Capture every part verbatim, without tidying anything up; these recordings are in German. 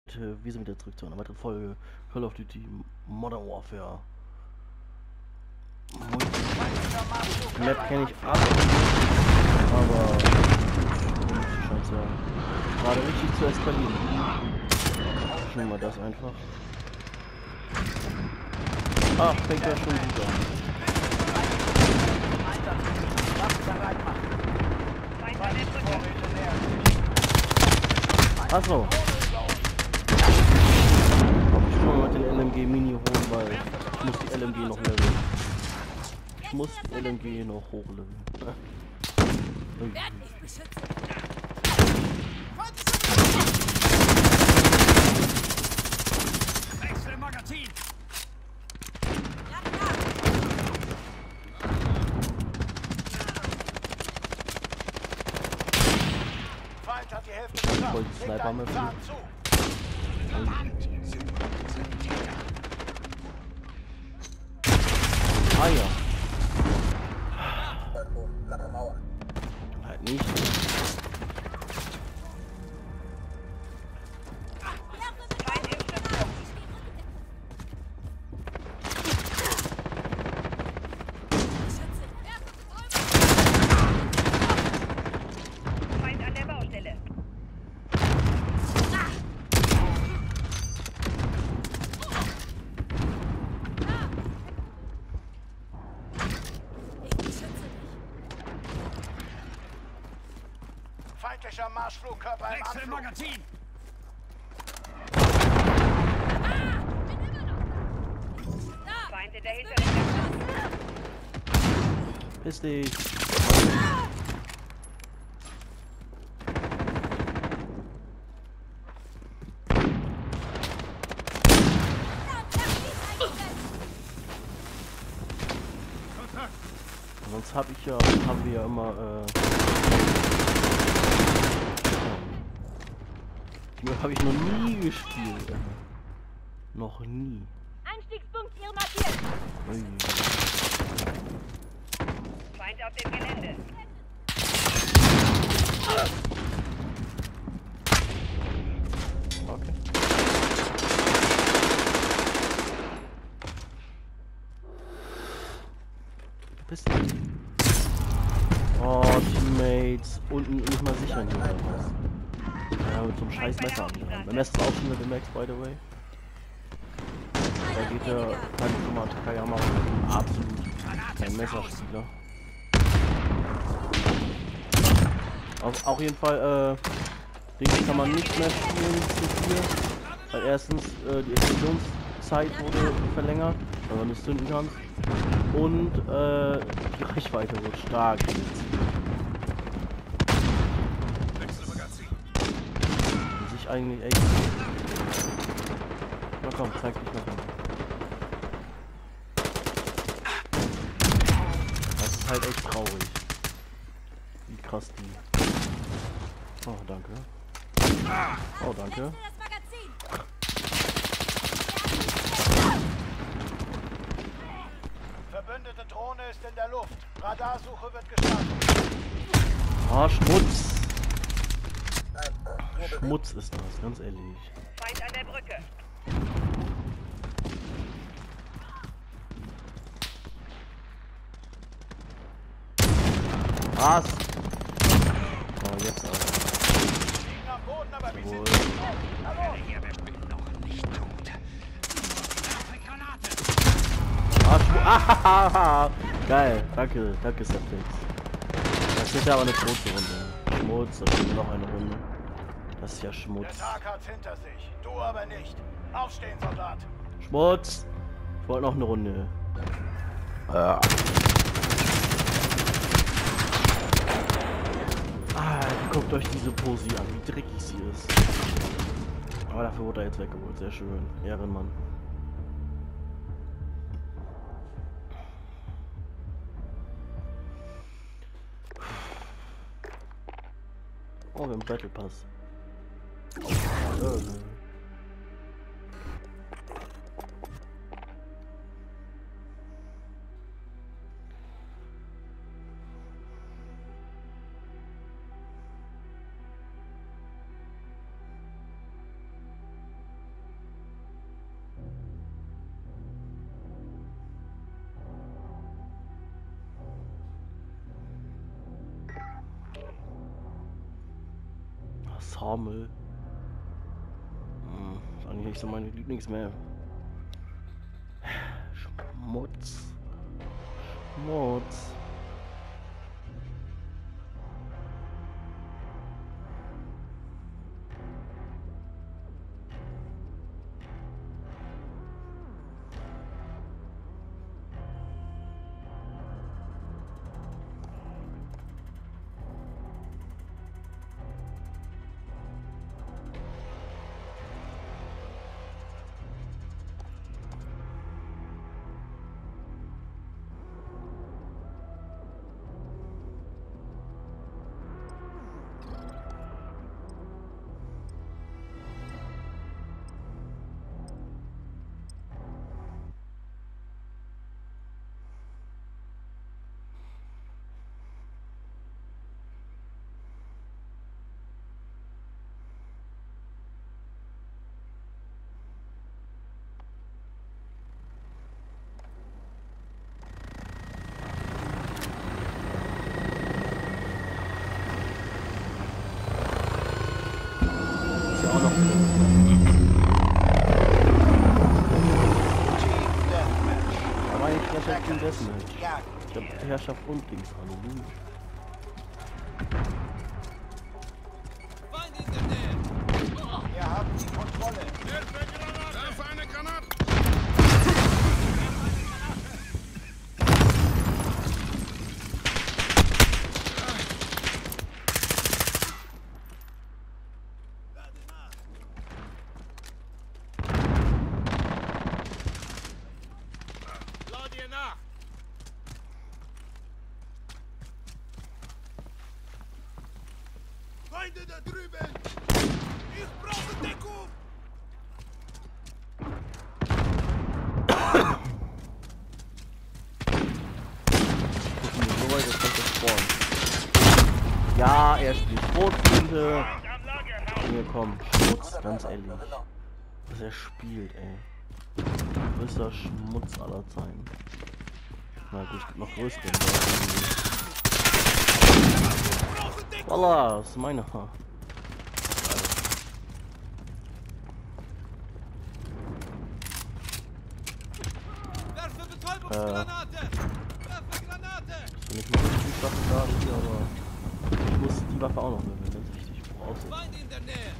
äh, wir sind wieder zurück zu einer weiteren Folge Call of Duty Modern Warfare. Die Map kenne ich ab, aber es scheint ja gerade richtig zu eskalieren. Nehmen wir das einfach. Ach, fängt ja schon gut an. Achso. Ich muss mal den L M G Mini holen, weil ich muss die L M G noch leveln. Ich muss die L M G noch hochleveln. Wechsel Magazin! Feind hat die Hälfte geschafft. Voll die Sniper mit. Ah ja. Halt nicht. Feind an der Baustelle. Feindlicher Marschflugkörper im Anflug. Magazin! Feind in der Hinterhälfte. Piss dich. Sonst habe ich ja, haben wir ja immer, äh, die Map habe ich noch nie gespielt. Äh, noch nie. Einstiegspunkt hier markiert. Ui. Feind auf dem Gelände. Okay. Du bist nicht. Oh, Teammates. Unten nicht mal sichern hier oder was? Ja, mit so einem scheiß Messer angerannt. Beim Messer auch schon mit dem Max, by the way. Da geht der Takuma Takayama absolut kein Messerspieler. Auf, auf jeden Fall, äh, Ding kann man nicht mehr spielen zu viel. Weil erstens, äh, die Explosionszeit wurde verlängert, weil man nicht zünden kann. Und, äh, die Reichweite wird stark reduziert. Sich eigentlich echt... Na komm, zeig dich mal. Das ist halt echt traurig. Wie krass die. Oh, danke. Oh, danke. Verbündete Drohne ist in der Luft. Radarsuche wird gestartet. Ah, Schmutz. Schmutz ist das, ganz ehrlich. Feind an der Brücke. Was? Oh, jetzt aber. Liegen am Boden, aber wir sind Jawohl. nicht tot. Hallo? Ich bin noch nicht tot. Ah, Schmutz. Ah, geil, danke, danke, Septix. Das ist ja aber eine große Runde. Schmutz, da fehlt noch eine Runde. Das ist ja Der Schmutz. Tag hat's hinter sich. Du aber nicht. Aufstehen, Soldat. Schmutz! Ich wollte noch eine Runde. Ah. Ah, guckt euch diese Posi an, wie dreckig sie ist. Aber dafür wurde er jetzt weggeholt, sehr schön. Ehrenmann. Oh, wir haben Battle Pass. Äh. Formel. Hm, ist eigentlich nicht so meine Lieblingsmap. Schmutz. Schmutz. Auch noch aber eigentlich Herrschaft und Deathmatch. Ich hab Herrschaft und Dings, Halleluja. Wir haben die Kontrolle. Werfe eine Granate! Feinde da drüben! Ich brauche Deckung! So weit, jetzt kommt das Spawn. Ja, er spielt Schrotflinte. Hier komm, Schmutz, ganz ehrlich. Was er spielt, ey. Größter Schmutz aller Zeiten. Na gut, es gibt noch größere. Voila, das ist meine Haar. Werfe Betäubungsgranate! Werfe Granate! Ist nicht mal richtig Waffen da hier, aber ich muss die Waffe auch noch nehmen, wenn es richtig aussieht. Feinde in der Nähe!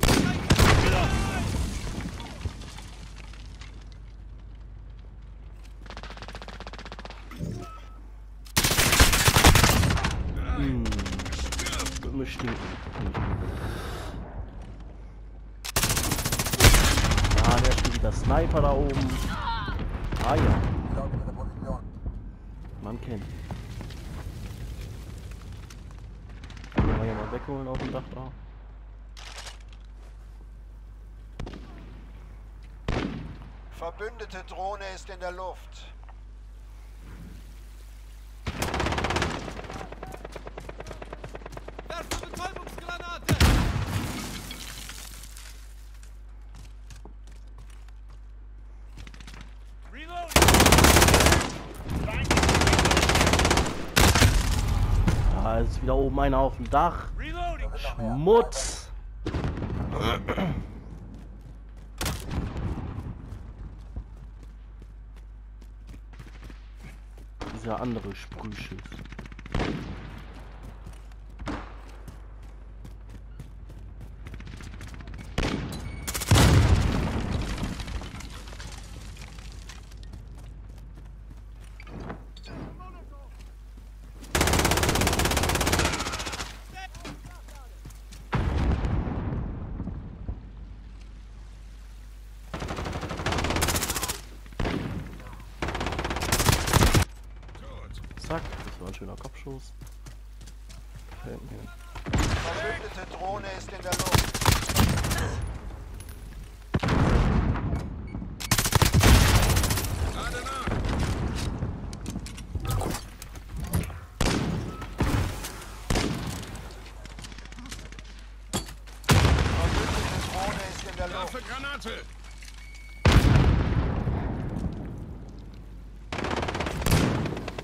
Hm. Dumme Stinken. Ah, der steht wieder Sniper da oben. Ah ja. Man kennt. Kann man ja mal wegholen auf dem Dach da. Verbündete Drohne ist in der Luft. Werfe Betäubungsgranate! Ah, es ist wieder oben einer auf dem Dach. Schmutz. Dieser andere Sprühschiss. Zack, das war ein schöner Kopfschuss. Gefällt mir. Verbündete Drohne ist in der Luft. Gerade nach! Verbündete Drohne ist in der Luft. Werfe Granate!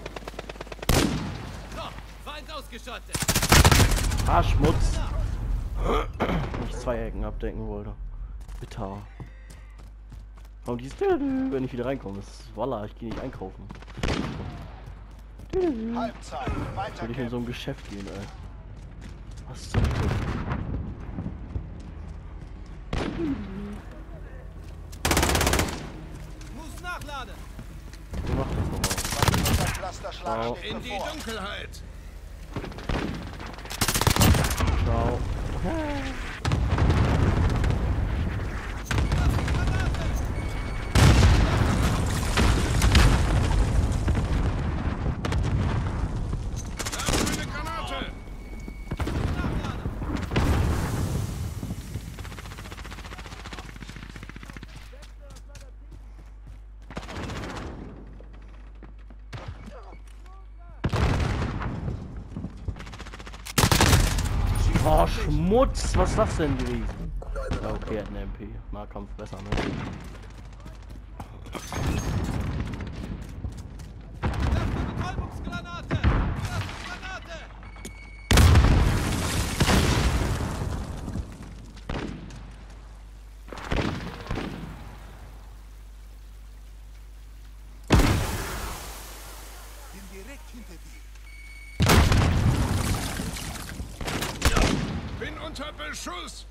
So, Feind ausgeschaltet! Ah, Schmutz. Wenn ich zwei Ecken abdecken wollte. Bitter. Und die ist, wenn ich wieder reinkomme, ist voila, ich gehe nicht einkaufen. Halbzeit. Soll ich in Weiter. so ein Geschäft gehen, ey? Was zum Glück? Muss nachladen. Du machst das nochmal. Unser Clusterschlag Ciao. steht In die bevor. Dunkelheit. Ciao. Das ist eine Granate. Oh, Schmutz! Was ist das denn gewesen? Ja, okay, er hat eine M P. Nahkampf besser, ne? Betäubungsgranate. Granate. Bin direkt hinter dir. Bin unter Beschuss.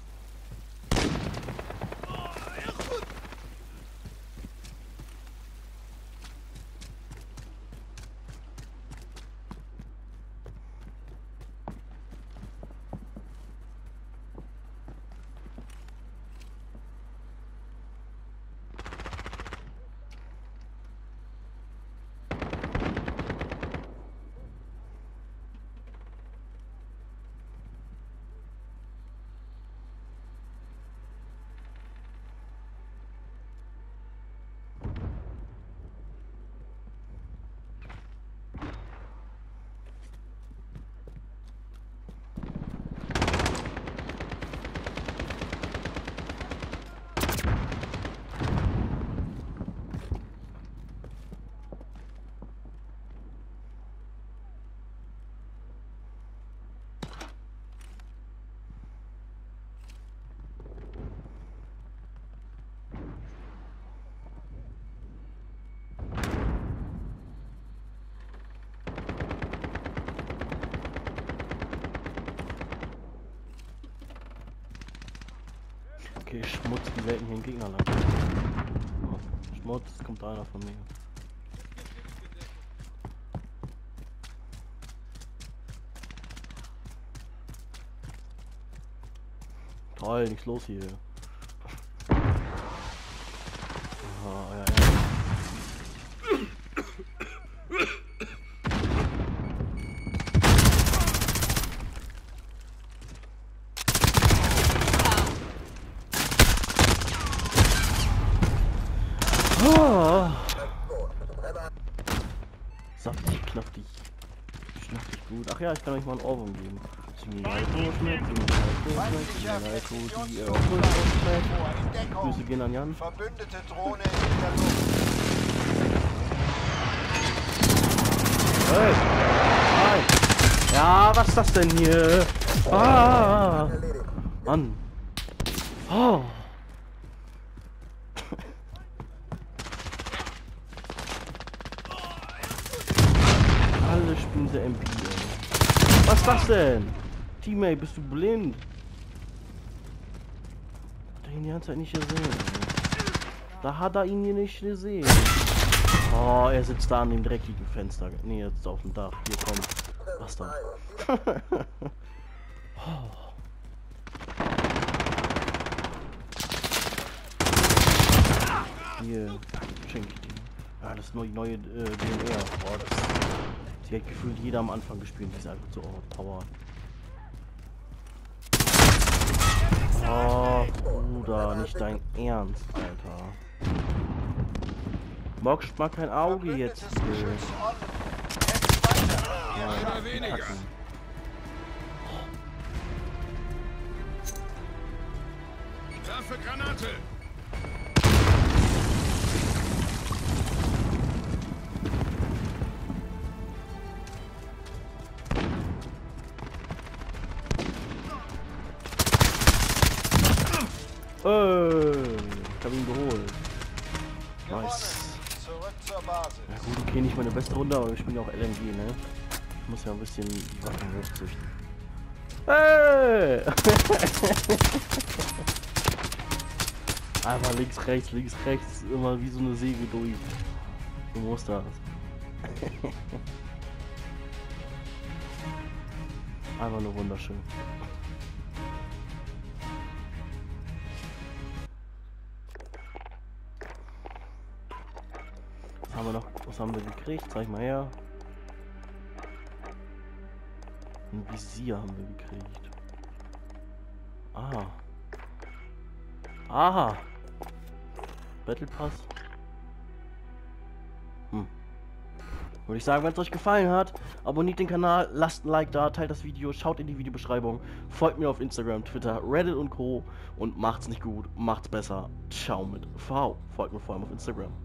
Okay, Schmutz, wie selten hier ein Gegner lang. Oh, Schmutz, kommt einer von mir. Toll, nichts los hier. Ah, ja, ja. Ah. Saftig, knaftig. Knaftig gut. Ach ja, ich kann euch mal einen Ohrwurm geben. Simulator-Schnitt, Simulator-Schnitt, Simulator, die Erfolgsschnitt. Grüße gehen an Jan. Verbündete Drohne in der Luft. Hey! Hi! Ja, was ist das denn hier? Ah! Mann! Oh! Alle spielen der M P, ey. Was ist das denn? Teammate, bist du blind? Hat er ihn die ganze Zeit nicht gesehen, ey. Da hat er ihn hier nicht gesehen. Oh, er sitzt da an dem dreckigen Fenster. Nee, jetzt auf dem Dach. Hier, komm. Was da? Oh. Hier, schenke ich dir. Ja, das ist nur die neue äh, D N R. Oh, das, die hat gefühlt jeder am Anfang gespielt. Die ist einfach so overpowered. Oh, Bruder, nicht dein Ernst, Alter. Mockst mal kein Auge jetzt. Verbündetes Hier. Geschütz on. Jetzt weiter. Mehr Ja, oder weniger. kacken. Werfe Granate. Nice. Zurück zur Basis. Ja gut, okay, nicht meine beste Runde, aber ich bin ja auch L M G, ne? Ich muss ja ein bisschen die Waffen hochzüchten. Hey! Einfach links, rechts, links, rechts, immer wie so eine Säge durch. Du musst das. Einfach nur wunderschön. Was haben wir noch? Was haben wir gekriegt? Zeig mal her. Ein Visier haben wir gekriegt. Ah. Aha. Battle Pass. Hm. Würde ich sagen, wenn es euch gefallen hat, abonniert den Kanal, lasst ein Like da, teilt das Video, schaut in die Videobeschreibung, folgt mir auf Instagram, Twitter, Reddit und Co. und macht's nicht gut, macht's besser. Ciao mit V. Folgt mir vor allem auf Instagram.